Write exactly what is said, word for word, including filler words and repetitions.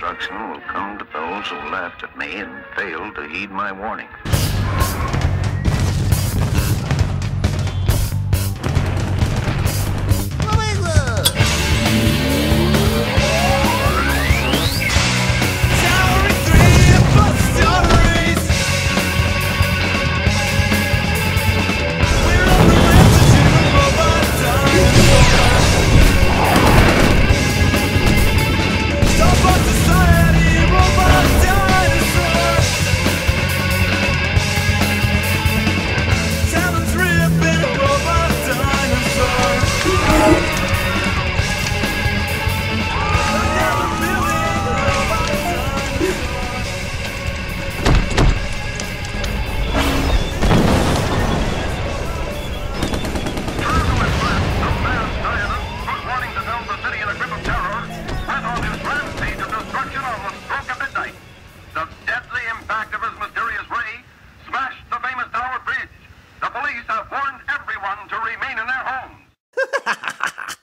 destruction will come to those who laughed at me and failed to heed my warning. Police have warned everyone to remain in their homes.